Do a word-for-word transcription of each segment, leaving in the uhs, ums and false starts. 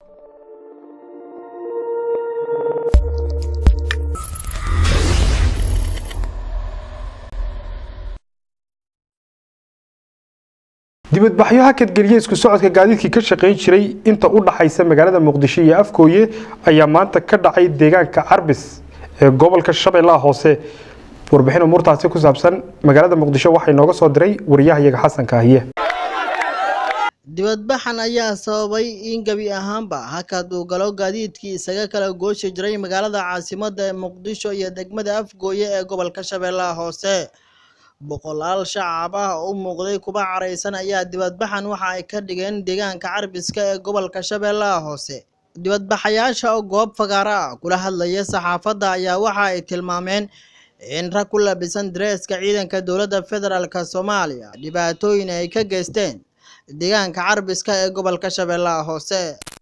dibadbaxyo hakad geliye isku socodka gaadiidkii ka shaqeyn jiray inta u dhaxaysa magaalada Muqdisho iyo Afkooye ayaa maanta ka dhacay deegaanka Carbis ee gobolka Shabeellaha Hoose warbixin umurtaasi ku saabsan magaalada Muqdisho waxay nooga soo diray wariyahayaga Xasan Kaahiye dibadbaxan ayaa sababay in gabi ahaanba hakad uu galo gaadiidkii isaga kala gooshi jiray magaalada caasimadda Muqdisho iyo degmada Afkooye ee gobolka Shabeellaha Hoose boqolaal shacab ah oo muuqday kuba careysan ayaa dibadbaxan waxa ay ka dhigeen deegaanka Carbiska ee gobolka Shabeellaha Hoose dibadbaxayaasha oo goob fagaara kula hadlaya saxaafadda ayaa waxa ay tilmaameen in rag ku labisan dreeska ciidanka dowladda federaalka Soomaaliya dhibaatooyin ay ka geysteen deegaanka Carbiska ee gobolka Shabeellaha Hoose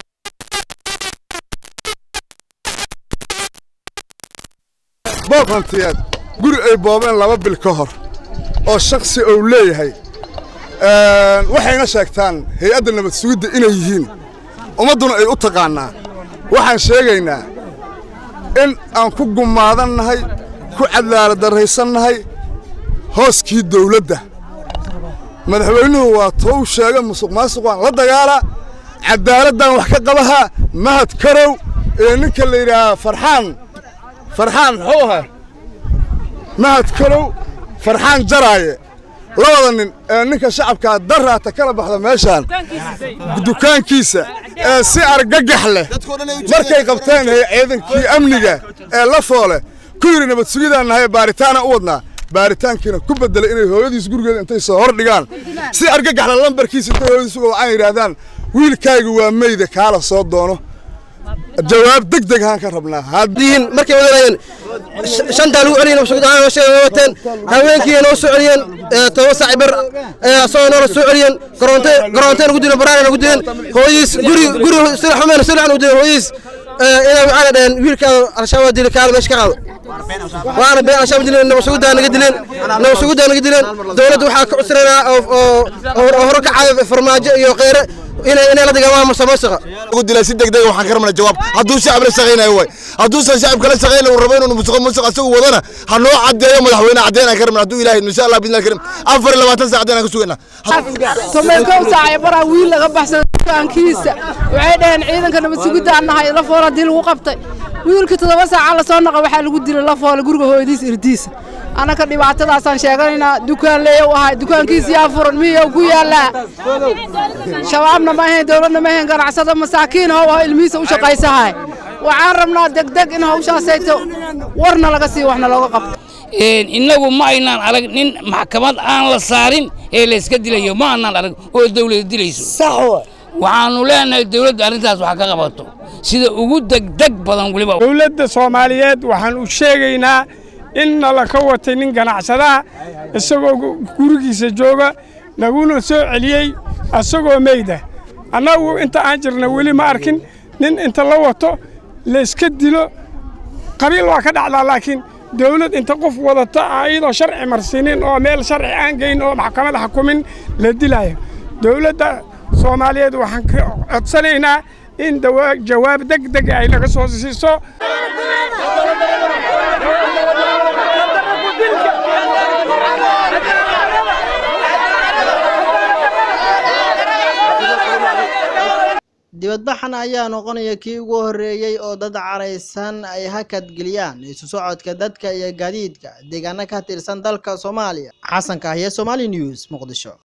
booqantiyad guri ay boobeen laba bil ka hor oo shakhsi oo leeyahay ee waxayna sheegtaan hay'adda nabad sugidda inay yihiin umaduna ay u taqaanaa waxaan sheegaynaa in aan ku gumaadannahay ku cadaalad daraysannahay hooskii dawladda madaxweynuhu waa tuu sheegay musuqmaasuqan la dagaala cadaaladdan wax ka qabaha mahad karow ee ninka la yiraahdo farxaan farxaan xooha mahad karow farxaan jaraaye labada nin ee ninka shacabka daraata kala baxda meeshan dukaankiisa ee si argagax leh markay qabteen ciidankii amniga ee la foole ku yiri nabad sugidanahay baaritaan u wadnaa baaritaankiina ku bedelay inay hooyadiis gurigeeda intay soo hor dhigaan si argagax la lambarkiisa intay hooyadiis uga wacaan yiraahdaan wiilkaygu waa meeyda kaala soo doono jawaab degdeg aan ka rabnaa haddiin markay wadayeen shanta lagu celiyay nabsugidaan oo sheegay wateen haweenkii noo soo celiyeen toban saac bar soo noo soo celiyeen garoonte garoonte ugu dileen baraan ugu dileen hooyis guri guri sida xumeen sida aan u dileen hooyis ina waxaan dheen wiilka al-shabaab dilay kaal meesh ka qaado waana been al-shabaab dilay nabsugidaan naga dileen nabsugidaan naga dileen dawladdu waxa ka cusranaa oo oo hor ka caawin farmaajo iyo qeyre إن إن لا تجمع مسامسة. قلت لا سيدك ده وحكرمنا الجواب. هدوس شعب لسقينا هواي. هدوس شعب كلا سقينا والربين ونمسك مسك سووا وضنا. هنروح عدي يوم الحوينا عدينا كرمنا هدو إلهي إن شاء الله بإذن الكريم. أفر لما تنسى عدينا كسوينا. ثم يكون ساعة برا ويل لغبح سان كيس. وعيدين عيدن كنا بتسجد عنا هاي لفورة ديل وقبته. ويل كتير بس على صنع وحال قد ديل لفورة جورج هو يديس إرديس. أنا كنت بعتذر عشان شغالنا دكان ليه وهاي دكان كيس يافور مية وكويا لا. شبابنا ما هي دولنا ما هي قرع صدى مساكين هو الميس وشقيسة هاي وعربنا دق دق إنه وش سيتو ورنا لقسي وإحنا لو قبض إنه ما إننا على إن محكمات آن لصارين اللي سكت ليه ما إننا على هو الدولة دي صح وعنو لنا الدولة أرنتاس وحكا قبضته سيدا وجود دق دق بدن قلبه دولة الصوماليات وحن وشيجينا إن الله كوّت إن جناح سدا السوق كورجي سجوجا نقول سوء عليه السوق ميدا أنا وأنت أنجرنا ولي ما أركن نن أنت لوطه لسكدله قبيل واحد على لكن دولة أنت قف وضعت أيضا شرع مرسينين أو ميل شرع أنجين أو محكمة حكومين للدلاية دولة صومالية وحنك أتصلينا إن دوا جواب دق دق أي لقصة سيسو dibadbaxan ayaa noqonaya kii ugu horeeyay oo dad careysan ay hakad geliyaan isu socodka dadka iyo gaadiidka deegaanka ka tirsan dalka Soomaaliya Xasan Kaahiye Somali News Muqdisho